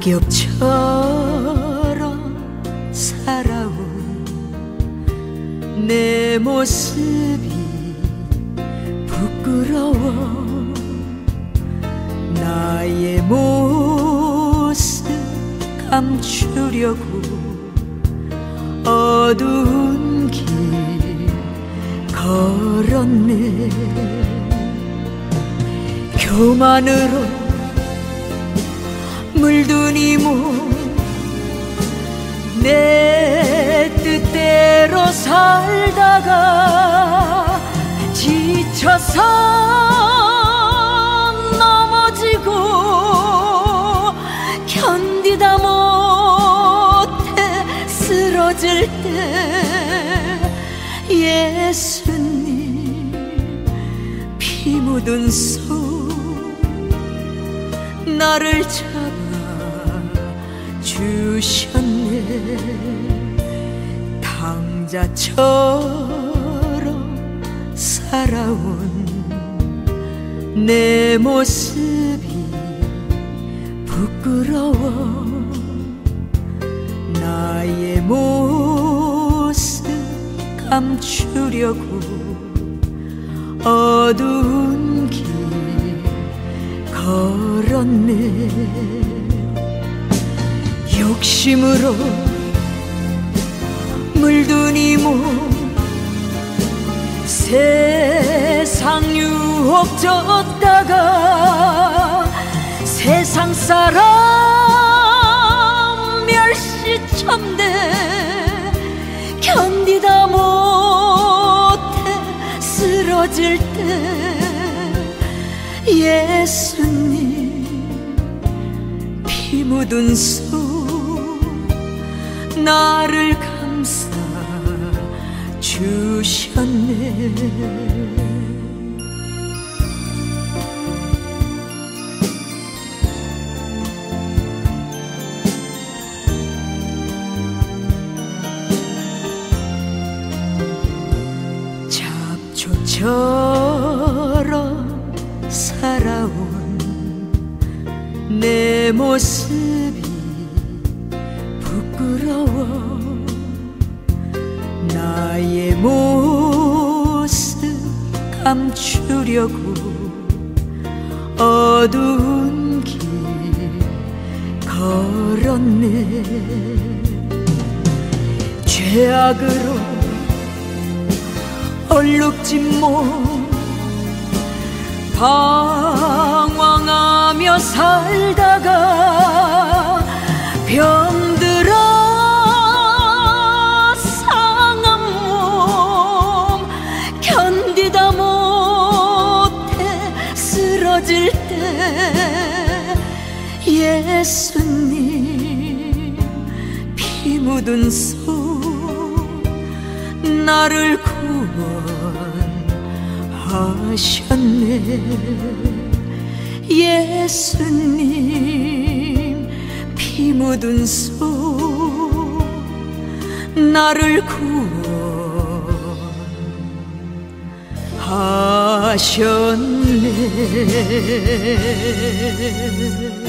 낙엽처럼 살아온 내 모습이 부끄러워. 나의 모습 감추려고 어두운 길 걸었네. 교만으로 물든 이 몸 내 뜻대로 살다가 지쳐서 넘어지고 견디다 못해 쓰러질 때 예수님 피 묻은 손 나를 잡아 주셨네. 당자처럼 살아온 내 모습이 부끄러워. 나의 모습 감추려고 어두운 길 걸었네. 욕심으로 물든 이 몸 세상 유혹 줬다가 세상 사람 멸시천대 견디다 못해 쓰러질 때 예수님 피 묻은 손 나를 감싸 주셨네. 잡초처럼 살아온 내 모습이 부끄러워. 나의 모습 감추려고 어두운 길 걸었네. 죄악으로 얼룩진 몸 방황하며 살다가 병들어 상한 몸 견디다 못해 쓰러질 때 예수님 피 묻은 손 나를 구원하셨네. 예수님 피 묻은 손 나를 구원하셨네.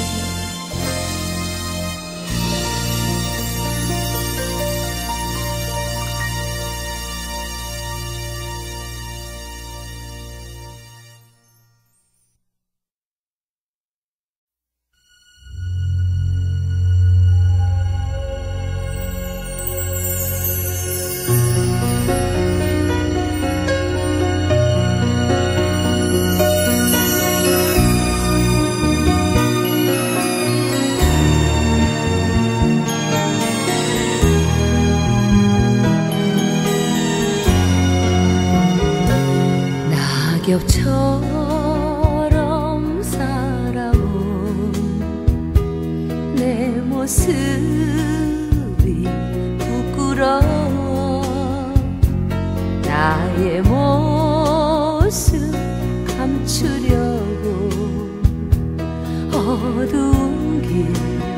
낙엽처럼 살아온 내 모습이 부끄러워. 나의 모습 감추려고 어두운 길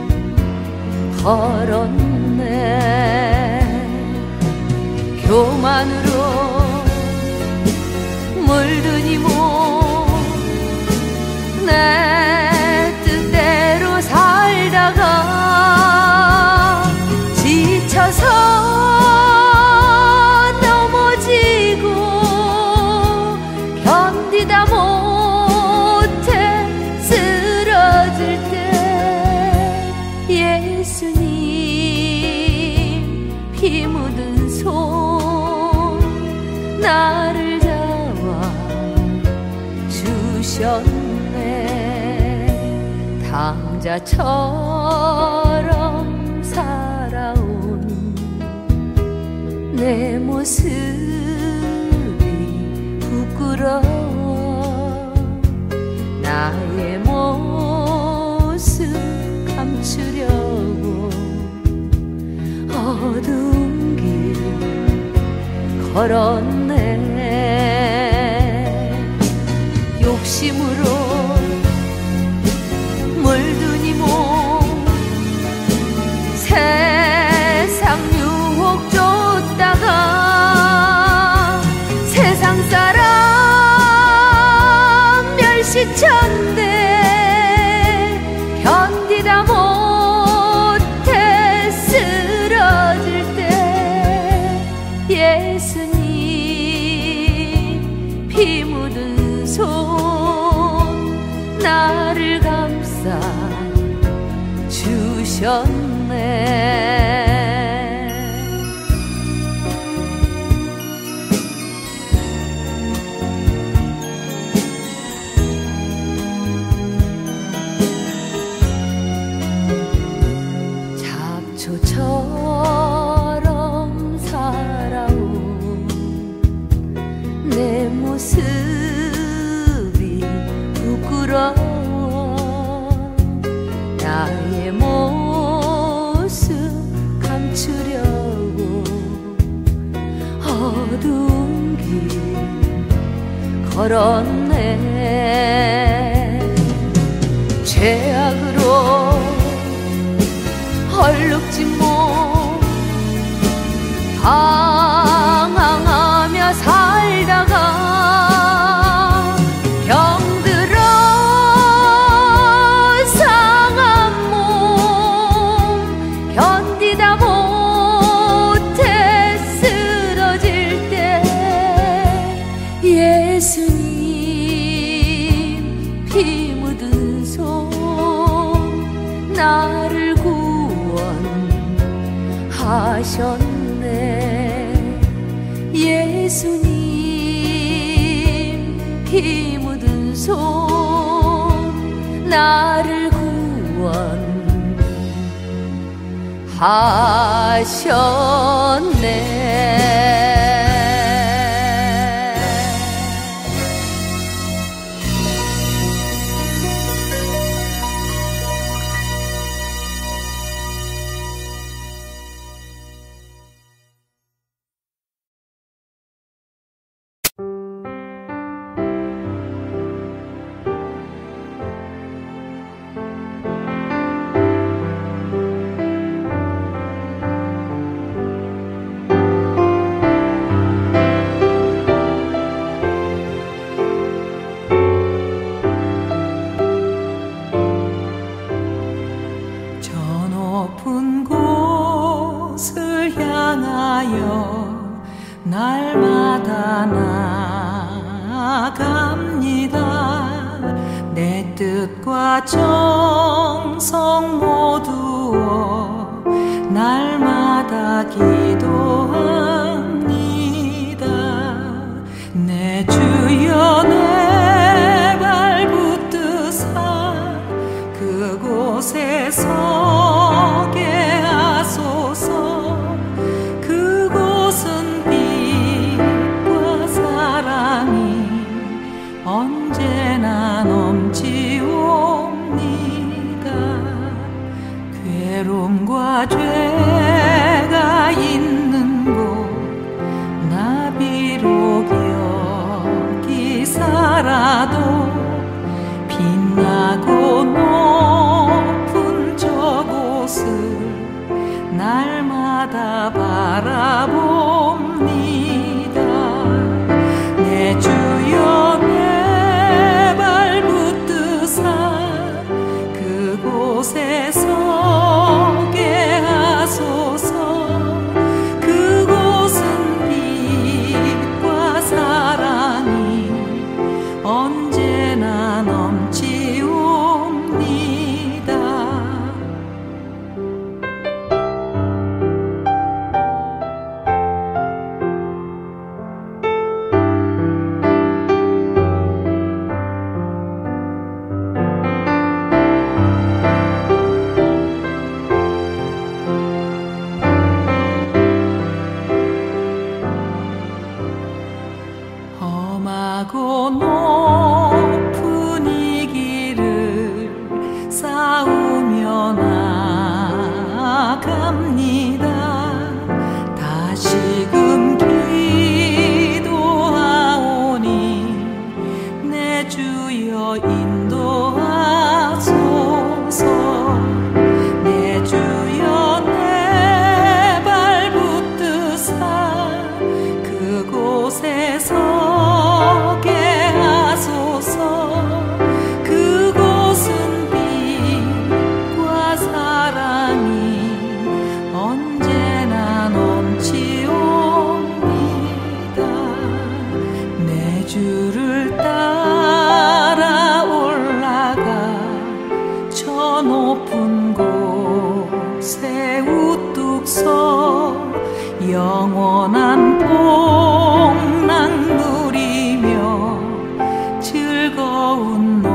걸었네. 교만으로 물든 이 몸 내 뜻대로 살다가 피 묻은 손 나를 잡아 주셨네. 당자처럼 살아온 내 모습이 부끄러워 나의 모습 감추려고 어두운 길 걸었네. 욕심으로 물든 이 몸 세상 유혹 쫓다가 세상 사람 멸시쳤네. 견디다 못해 쓰러질 때 예수님 피 묻은 손 나를 감싸 주셨네. 잡초처럼 살아온 내 모습이 부끄러워 나의 모습 감추려고 어두운 길 걸었네. 죄악으로 얼룩진 몸 방황하며 살다가 병들어 상한 몸 견디다 못해 쓰러질 때 예수님 피 묻은 손 나를 하셨네. 예수님 피 묻은 손 나를 구원하셨네. 날마다 나아갑니다. 내 뜻과 정성 모두어 날마다 기도합니다. 내 주여 내 발 붙드사 그곳에 서게 하소서. 그곳은 빛과 사랑이 언제나 넘치옵니다. 괴로움과 죄가 있는 곳 나 비록 여기 살아도 빛나고 높은 저곳을 날마다 바라봅니다. 내 주여 내 발 붙드사 그곳에 서게 하소서. 그곳은 빛과 사랑이 언제나 넘치옵니다. 영원한 복락 누리며 즐거운